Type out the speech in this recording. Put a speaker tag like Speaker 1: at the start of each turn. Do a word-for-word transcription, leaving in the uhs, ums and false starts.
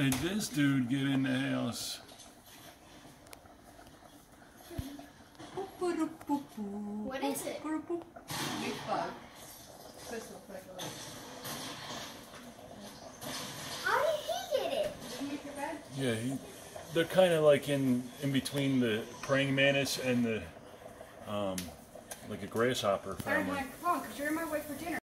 Speaker 1: did this dude get in the house?
Speaker 2: What is it?
Speaker 3: Big bug. Supposed to look like a lake.
Speaker 2: How did he get it?
Speaker 3: Did you make your bed?
Speaker 1: Yeah, he, they're kind of like in in between the praying mantis and the um, like a grasshopper
Speaker 3: Iron
Speaker 1: family.
Speaker 3: Man, come on, because you're in my way for dinner.